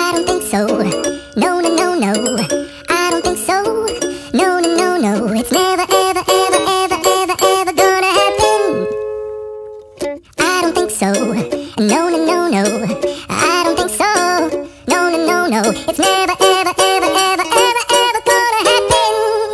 I don't think so. No, no, no, no. I don't think so. No, no, no, no. It's never, ever, ever, ever, ever, ever gonna happen. I don't think so. No, no, no, no. I don't think so. No, no, no, no. It's never, ever, ever, ever, ever, ever gonna happen.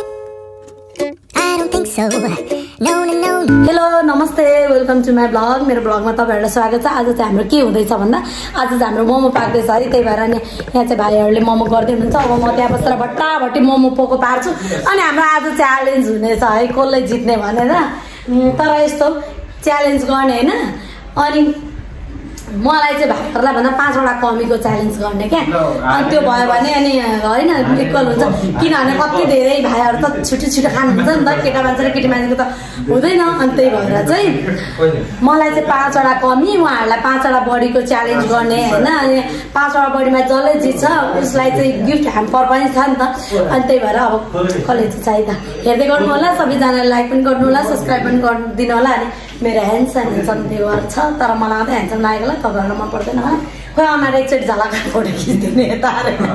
I don't think so. No, no, no. Hello नमस्ते welcome to my blog मेरो ब्लगमा तपाईहरुलाई स्वागत छ। आज चाहिँ हाम्रो के हुँदैछ भन्दा आज चाहिँ हाम्रो मोमो पाक्दैछ है, त्यही भएर नि यहाँ चाहिँ भाइहरुले मोमो गर्दै हुनुहुन्छ। अब म त्यहाँ बसेर भट्टाभट्टी मोमो पोको पार्छु अनि हाम्रो आज च्यालेन्ज हुनेछ है कसले जित्ने भनेर। तर यस्तो च्यालेन्ज गर्ने हैन, अनि मलाई चाहिँ भाइहरुलाई भन्दा 5 वटा कमीको च्यालेन्ज गर्ने क्या। अनि त्यो भयो भने अनि हैन इक्वल हुन्छ, किनभने कति धेरै भाइहरु त छिटो छिटो खानुहुन्छ नि त, केटा मान्छे र केटी मान्छेको त हुँदैन। अनि त्यही भएर चाहिँ मलाई चाहिँ 5 वटा कमी, उहाँहरुलाई 5 वटा बढीको च्यालेन्ज गर्ने हैन। अनि 5 वटा बढीमा जसले जित्छ उसलाई चाहिँ गिफ्ट ह्याम्पर पनि छ नि त। अनि त्यही भएर अब कसले जित्छ है त हेर्दै गर्नु होला, सबैजनाले लाइक पनि गर्नु होला, सब्स्क्राइब पनि गरिदिनु होला। अनि मेरो ह्यान्डसम देवर छ, तर मलाई त ह्यान्डसम लागेकोलाई तपाईहरुलाई मन पर्दैन है। खोइ अनार एकचोटि झलक फोटो खिच्दिने यता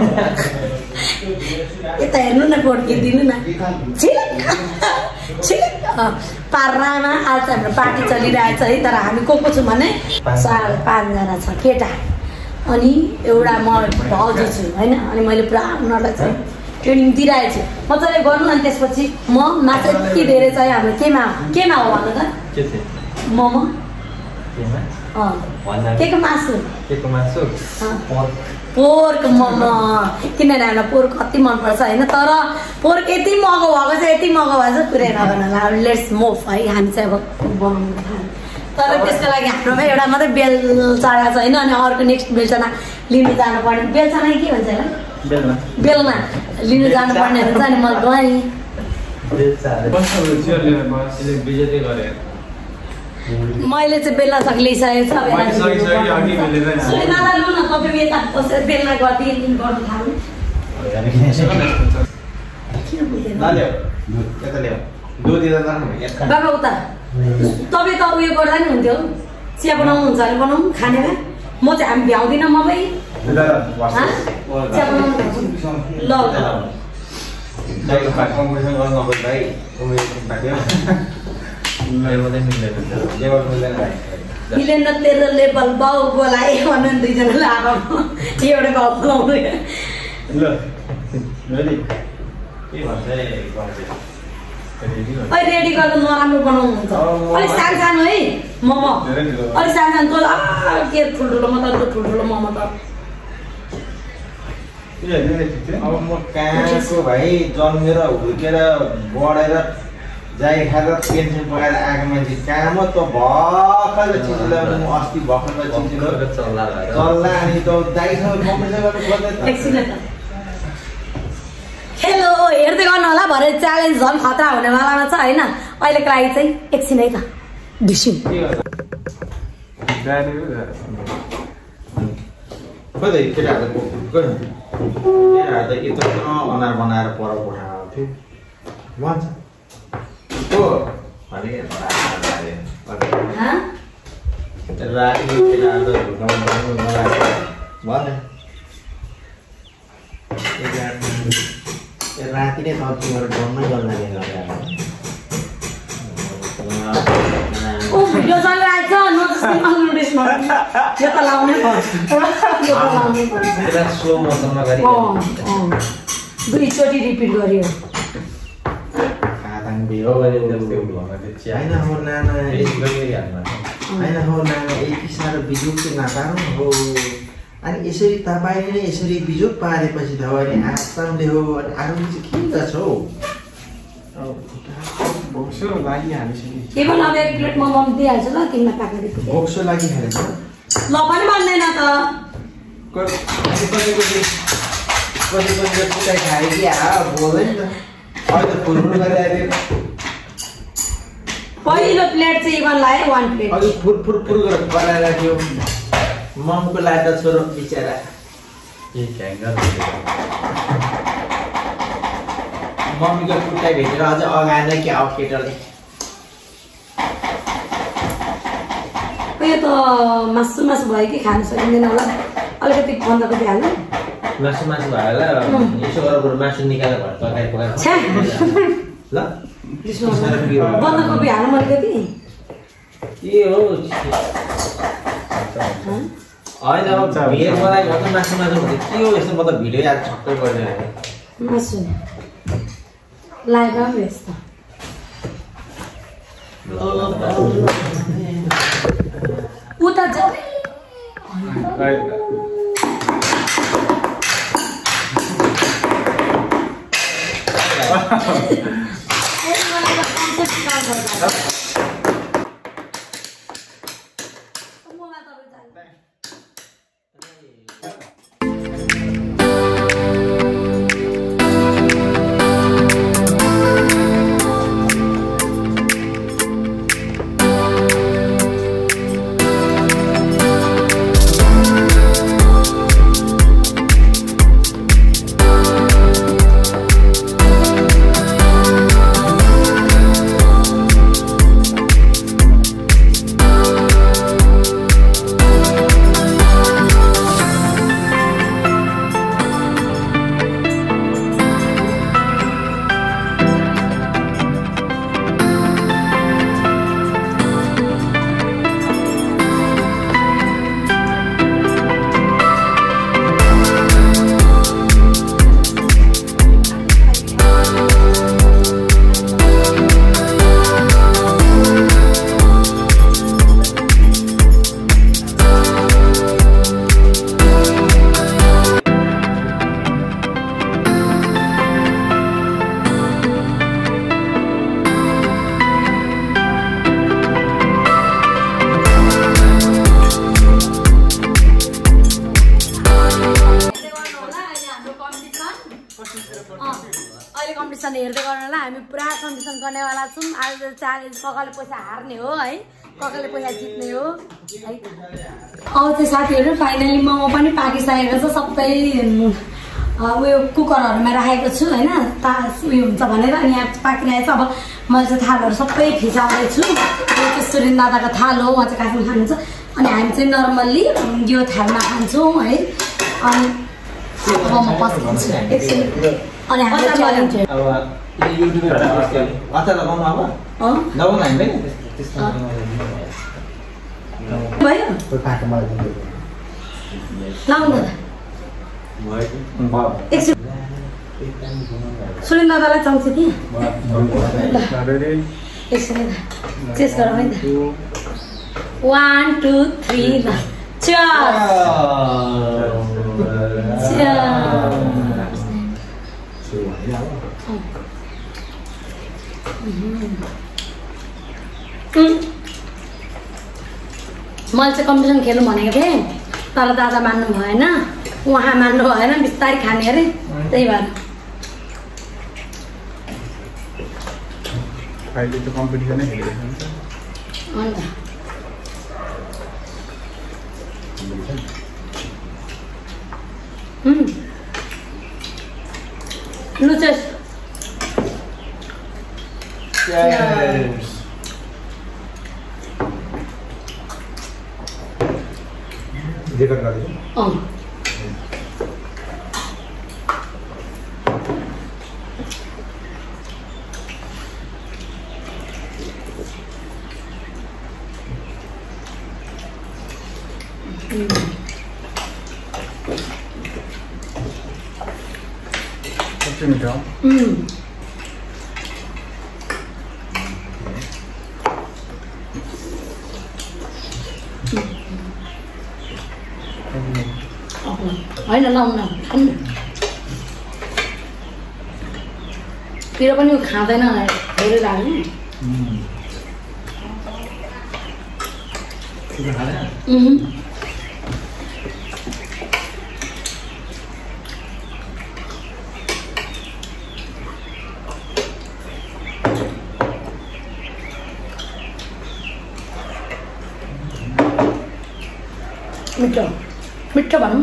यता हेर्नु न, फोटो खिच्दिनु न। छिलक छिलक पार्रामा आज हाम्रो पार्टी चलिरहेछ है। तर हामी को छौँ भने 5 जना छ केटा अनि एउटा म भाउजू छु हैन। अनि मैले पुरा उनीहरूलाई चाहिँ ट्रेनिङ दिइरहेको छु, मजाले गर्नु। अनि त्यसपछि म माछा यति धेरै चाहिँ हाम्रो केमा हो भन्नु त मोमो के मासु पोर्क मोमो, किनभने हामीलाई पोर्क कति मनपर्छ होइन। तर पोर्क यति महँगो भएको छ, यति महँगो भएको छ पुरै नगर्नु। लेट्स मोभ है, हामी चाहिँ अब बनाउनु खानु। तर त्यसको लागि हाम्रोमा एउटा मात्रै बेलचना छ होइन। अनि अर्को नेक्स्ट बेलचना लिनु जानुपर्ने, बेलचना के भन्छ होला बेलमा लिनु जानुपर्ने हुन्छ। अनि म गएँ मैले चाहिँ बेल्ला सक ल्याइसकेको छ। बेल्ला गरिदिनु गर्नु थाल्नु बाबा उता तपाईँ त उयो गर्दा नि हुन्थ्यो, चिया बनाउनुहुन्छ भने बनाउनु खाने भए। म चाहिँ हामी भ्याउँदिनँ, म भाइ चिया बनाउनु मिलेन तेरो लेबल बाउ बोलाए भन्नु दुईजनाले आगो एउटा गफ बोलाउनु। रेडी गर्दा नराम्रो बनाउनुहुन्छ, अलिक सानो सानो है मोमो, अलिक सानो सानो के ठुल्ठुलो म त ठुल्ठुलो मोमो त अब म कहाँको भाइ जन्मेर हुर्केर बढेर जाई खाएर पेन्सन पकाएर आएको मान्छे कहाँ म त भर्खर चिज ल्याउनु। म अस्ति भर्खर चिज चल्ला अनि त दाइसँग कम्पिटिसन गर्नु पर्दैन। हेलो हेर्दै गर्नु होला, भरे च्यालेन्ज झन् खतरा हुनेवालामा छ होइन। अहिलेको लागि चाहिँ एकछिन है त ढिसिम अनार बनाएर पर पठाएको थियो भन्छ राति नै सब्जीहरू डम्मै गर्न भिडियो चलिरहेको छ, दुईचोटि रिपिट गरियो। होइन हो नाना यति साह्रो बिजुक चाहिँ नपार्नु हो। अनि यसरी तपाईँले नै यसरी बिजुक पारेपछि त भने आसामले हो अनि आरु चाहिँ के गर्छ हौ भोक्सो लागिहाल्यो। केवल अब एक प्लेट मोमो दिइहाल्छ ल, तिमीलाई पाकेर भोक्सो लागिहाल्छ ल पनि भन्दैन त। कति पुटाइ खायो कि बोल्दैन त। अहिले त फुलफुल गरिरहेको पहिलो प्लेट चाहिँ इभनलाई 1 प्लेट अघि फुल गरेर बनाएर थियो। ममको लाटा छोरो बिचरा मम्मीको खुट्टा भेटेर अझ अगाएन कि अब केटाले यो त मासु भयो कि खान सकिँदैन होला, अलिकति बन्दकोपी हाल्नु। मासु भएर यसो गरेर मासु निकालेर भएर तरकारी पकाएर ल बन्दाकोपी हाल्नु मैले कि के हो होइन अब भिडियो मलाई भन्छ मासु भने के हो यस्तो म त भिडियो आज छक्कै गरेर मासु लाइभ यस्तो उता अहिले कम्पिटिसन हेर्दै गर्नलाई हामी पुरा कम्पिटिसन गर्नेवाला छौँ। आज च्यालेन्ज ककाले पैसा हार्ने हो है, ककाले पैसा जित्ने हो है। अब चाहिँ साथीहरू फाइनली मोमो पनि पाकिसकेको छ। सबै उयो कुकरहरूमा राखेको छु होइन, उयो हुन्छ भनेर। अनि यहाँ पाकिरहेको छ। अब मैले चाहिँ थालहरू सबै फिसाउँदैछु। यो चाहिँ सुरेन दादाको थाल हो, उहाँ चाहिँ काठमा खानुहुन्छ। अनि हामी चाहिँ नर्मल्ली यो थालमा खान्छौँ है। अनि मोमो पस्किन्छु एकछिन। अनि हाम्रो च्यालेन्ज अब युट्युबमा अचार लगाउनु अब लगाउनु हामीले भयो लाउनु एकछिन। सुरेन दादालाई चाउँछ कि एकछिन चेस गरौँ है त। 1 2 3 ल चार मैले चाहिँ कम्पिटिसन खेल्नु भनेको थिएँ, तर दादा मान्नु भएन, उहाँ मान्नु भएन। बिस्तारै खाने अरे, त्यही भएर अहिले त कम्पिटिसनै हेरिरहेको अन्त लु चेस रेकर्ड गर्दै सबसे मीठा होइन लाउन खानु पिरो पनि खाँदैन धेरै लाग्यो। मिठो मिठो भनौँ न,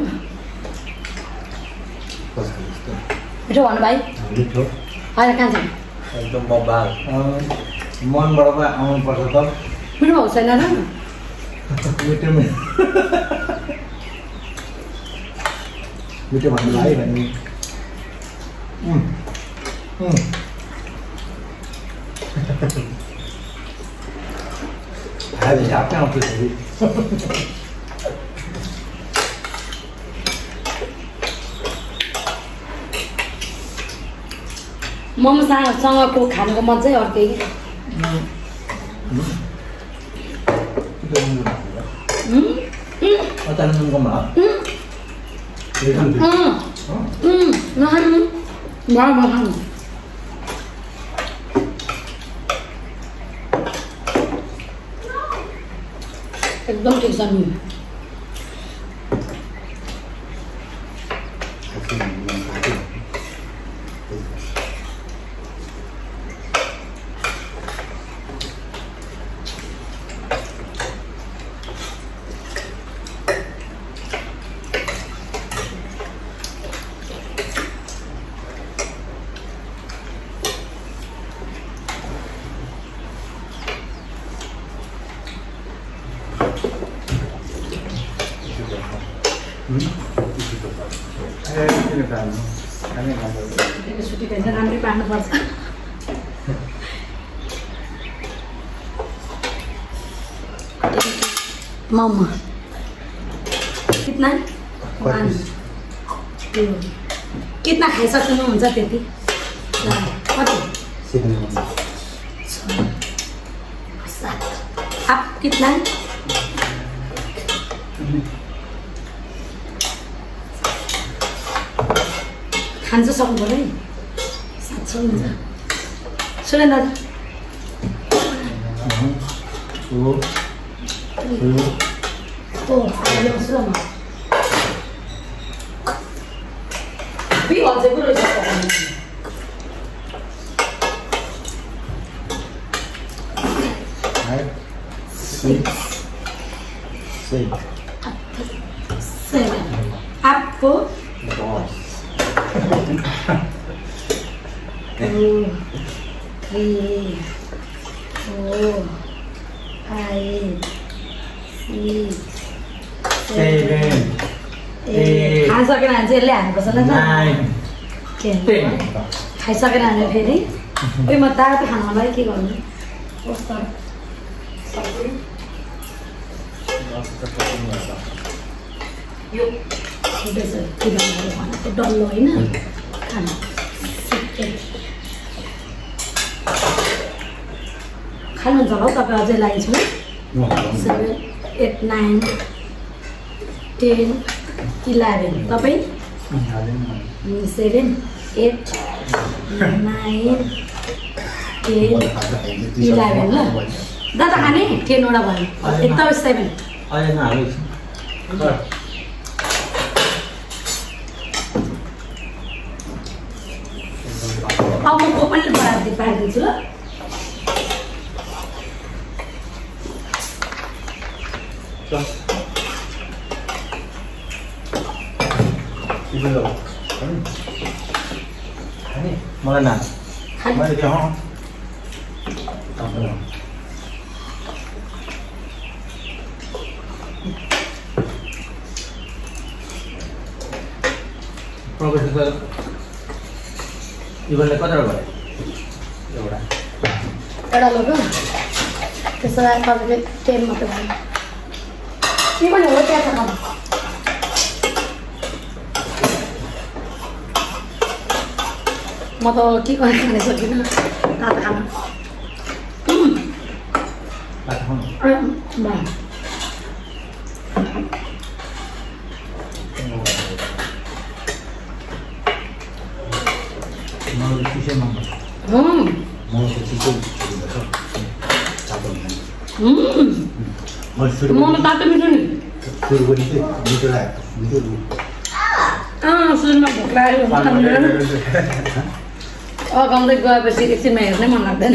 मिठो भन्नु भाइ होइन कहाँ छ एकदम बबाल मनबाट पो आउनुपर्छ त। मिठो भएको छैन र मिठो मिठो भन्नु लाग्यो भने आज आफ्नै आउँछ मोमोसँगको खानुको मजै अर्कै एकदम ठिक छ नि सुटी खान्छ राम्रै पार्नुपर्छ मोमो कितना कितना खाइसक्नुहुन्छ त्यति कति आप कितना खान्छ सक्नु पर्यो नि 700 हुन्छ सुरेन्द्र ल्याउँछु ल म बिहाल्छ पो रहेछ आपको 2, 3, 4, 5, 6, 7, 8 खाइसकेर चाहिँ यसले हाल्नुपर्छ ल 9 खाइसकेर हाल्यो फेरि उयो म तातो खानुलाई के गर्नु यो डल्लो होइन खानु खानुहुन्छ होला हौ तपाईँ अझै लाइन्छु 7, 8, 9, 10, 11 तपाईँ 7, 8, 9, 10, 11 ल दादा खाने 10 वटा भयो एकदम 7 अब म पनि पारिदिन्छु ल मलाई ना मैले त्यो प्रोफेसर इभनले कतिवटा भयो एउटा लोगो त्यसो भए तपाईँले 10 मात्रै भयो के पनि हो त्यहाँ त म त के गर्ने खाने सकिनँ तातो खानु मोमो तातो मिठो नि सुरुमा भोक लाग्यो अगाउँदै गएपछि एकछिनमा हेर्नै मन लाग्दैन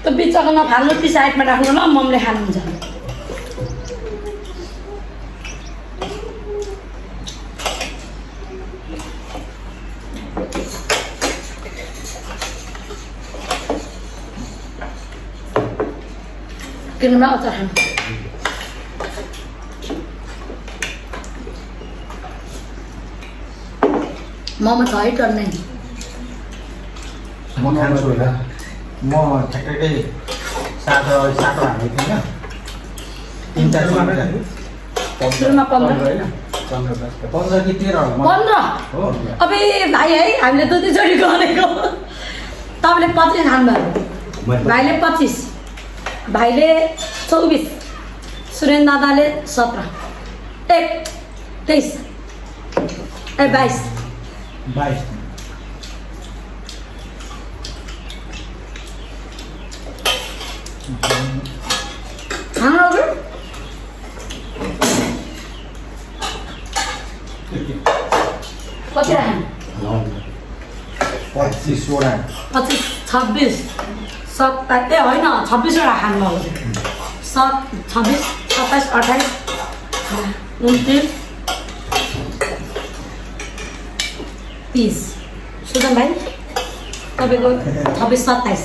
त्यो बिचको नफाल्नु त्यो साइडमा राख्नु ल ममले खानुहुन्छ किनमा अचार खानु मोमो छ है टर्ने म खान्छु होला म ठ्याक्कै सातो हाल्दै थिएँ क्या 3-4 सुरुमा 15 कि 13 15 अबे भाइ है हामीले दुईचोटि गरेको तपाईँले 25 खानुभयो भाइले 25 भाइले 24 सुरेन दादाले 17 23 22 खानु कति राख्नु 25 वटा 25 26 27 होइन 26 वटा खानुभएको 26 27 28 29 30 सुजन भाइ तपाईँको 26 27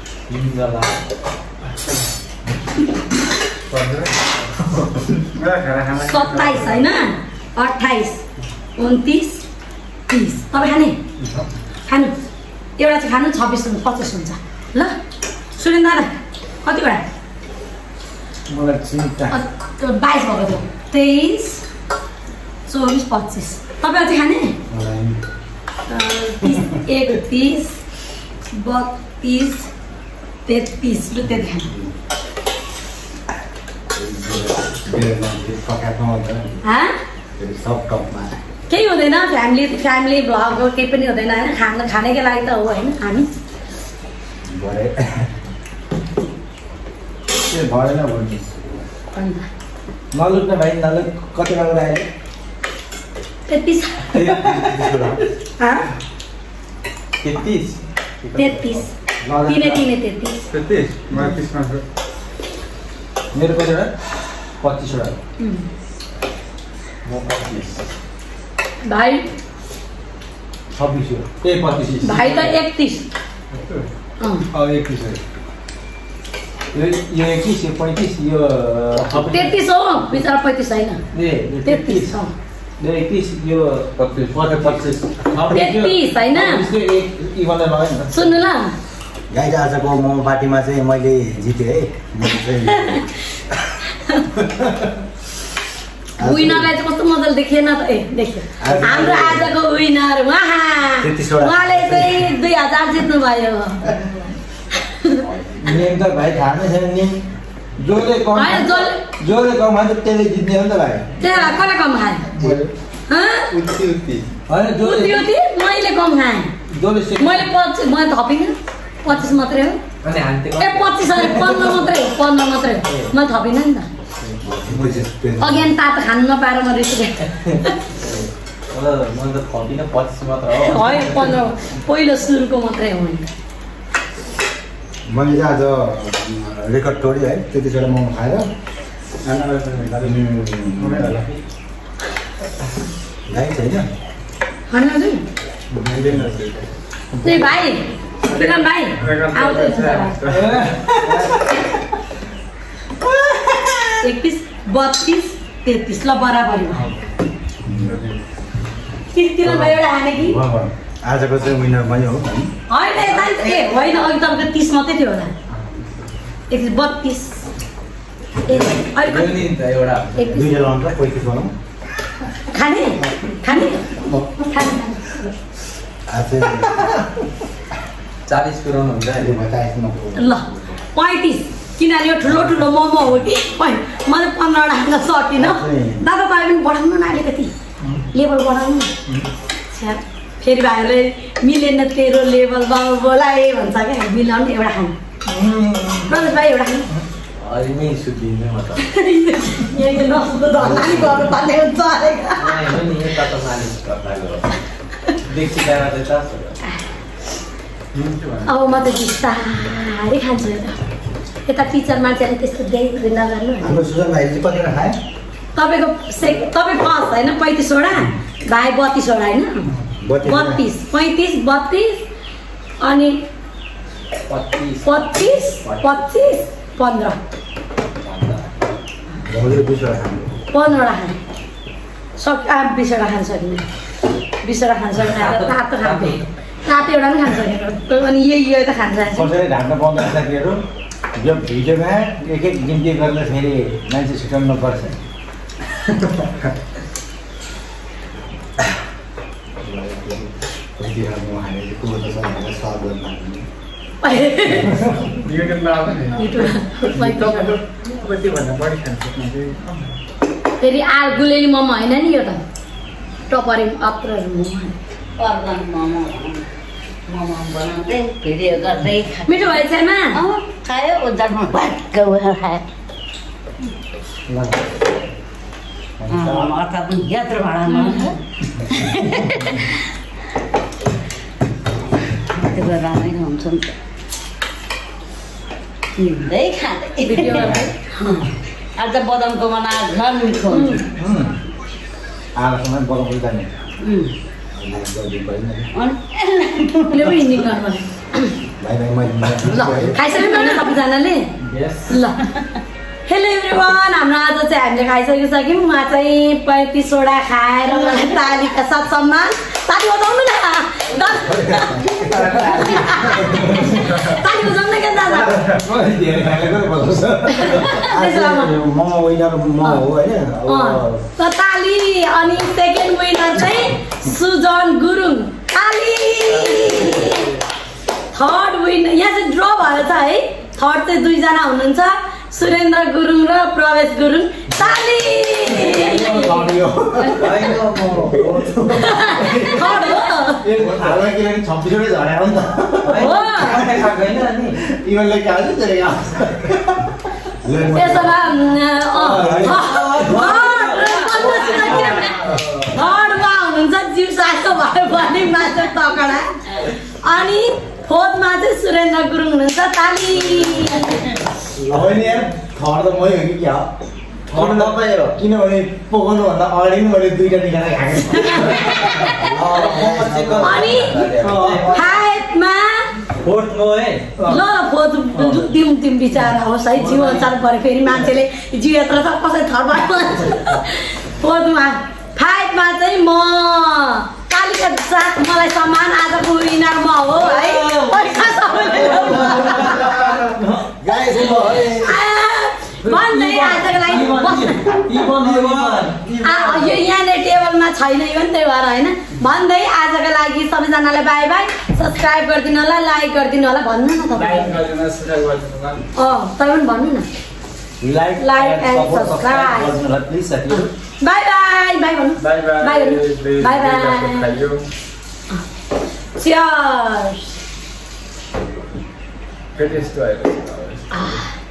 27 होइन 28 29 30 तपाईँ खाने खानु एउटा चाहिँ खानु 26 25 हुन्छ ल सुरेन दादा कतिवटा मलाई चिन्ता 22 भएको थियो 23 24 25 तपाईँ अझै खाने 31 32 33 र त्यति खानु केही हुँदैन फ्यामिली भ्लग केही पनि हुँदैन होइन खानेकै लागि त हो होइन हामी भएन भन्नु नलुक्ने भाइ नलुक कति बेला आयो 33 33 मेरो कतिवटा 25 वटा म 25 भाइ 26 ए 25 भाइ त 31 31 यो 21 यो 35 यो 33 हो बिचरा 35 होइन 33 हो 31 यो 25 33 होइन सुन्नु ल गाइज आजको मोमो पार्टीमा चाहिँ मैले जितेँ है विनरलाई चाहिँ कस्तो मजाले देखिएन त ए देख्यो हाम्रो आजको विनर उहाँले चाहिँ 2000 जित्नु भयो नियम त भाइ थाहा नै छैन नियम जसले कमान्छ त्यसले जित्ने हो नि त भाइ त्यहाँ कसले कम खाए मैले कम खाएँ मैले थपिनँ 25 मात्रै हो ए 25 होइन 15 मात्रै हो 15 मात्रै हो मैले थपिनँ नि त अघि तातो खानु नपाएर म रिसेँ मैले त थपिनँ 25 मात्र हो है 15 पहिलो सुरुको मात्रै हो मैले चाहिँ आज रेकर्ड तोडेँ है त्यतिखेर मोमो खाएर गाई छैन त्यही भाइ विक्रम भाइ आउँदैछ 31 32 33 ल बराबरी किन भाइ एउटा हाने कि आजको चाहिँ विनर मैले हो होइन ए होइन अघि तपाईँको 30 मात्रै थियो होला 32 एउटा 2 लाउनु 35 बनाऊ खाने आज 40 पुऱ्याउनु हुन्छ ल 35 किनभने यो ठुलो मोमो हो कि मैले 15 वटा खान सकिनँ दादा तपाईँ पनि बढाउनु न अलिकति लेभल बढाउनु फेरि भाइहरूले मिलेन तेरो लेभल बाबु बोलाए भन्छ क्या मिलाउनु एउटा खानु प्रवेश भाइ एउटा खानु नसुत्नु धन्दानी गर्नुपर्ने हुन्छ अब म त बिस्तारै खान्छु यता टिचर मान्छेले त्यस्तो देख्दै नगर्नु हाम्रो सुजन भाइले कति खाए तपाईँ फर्स्ट होइन 35 वटा भाइ 32 वटा होइन 32 35 32 अनि 25 25 15 भोलि 20 वटा खानु 15 वटा खाने 20 वटा खान सकिने 20 वटा खान सकिने तातो खाने तातो एउटा पनि खान सकेको अनि यो त खान सक्छ कसरी ढाक्न पाउँदैन साथीहरू यो भिडियोमा एक गिन्ती गरेर फेरि मान्छे छुट्याउनु पर्छ फेरि गुलेली मोमो होइन नि यो त टपरी अप्रो मोमो बनाउँदै भिडियो गर्दै मिठो भयो छैमा खायो उजारमा भट्क खायो अर्का पनि यत्रो भाडामा त्यो रमाइलो हुन्छ नि त हिँड्दै खाँदै भिडियो गर्दै आज बदामको मना झन् मिठो हुन्छ आलासँग बोलाउनु जाने उसले पनि हिँड्ने गर्नु ल खाइसक्यो भने सबैजनाले ल हेलो एभ्रिवान हाम्रो आज चाहिँ हामीले खाइसकिसक्यौँ म चाहिँ 35 वटा खाएर तालीका साथ सम्मान ताली बजाउनु न ताली बजाउनु न क्या दादा ताली अनि सेकेन्ड विनर चाहिँ सुजन गुरुङ ताली थर्ड विनर यहाँ चाहिँ ड्र भयो छ है थर्ड चाहिँ 2 जना हुनुहुन्छ सुरेन्द्र गुरुङ र प्रवेश गुरुङ ताली त्यसमा थर्डमा हुनुहुन्छ जिउसाको भयो भने मात्र तकडा अनि फोर्थमा चाहिँ सुरेन्द्र गुरुङ हुनुहुन्छ ताली किनभने पकाउनुभन्दा अगाडि मैले 2टा निकालेर खाएँ अनि फाइभमा फोर्थ नो है ल फोर्थ दिउँ विचार होस् है जिउ अनुसार पऱ्यो फेरि मान्छेले जिउ यत्र छ कसै थर्डबाट फोर्थमा फाइभमा चाहिँ म तालिका साथ मलाई सम्मान आजको विनर म हो है पैसा सबैले भन्दै आजको लागि यो यहाँनिर टेबलमा छैन इभन त्यही भएर होइन भन्दै आजको लागि सबैजनालाई बाई बाई सब्सक्राइब गरिदिनु होला लाइक गरिदिनु होला भन्नु न तपाईँ तपाईँ पनि भन्नु न लाइक एन्ड सब्सक्राइब प्लिज साथीहरू बाई बाई बाई भन्नु bye bye bye bye cheers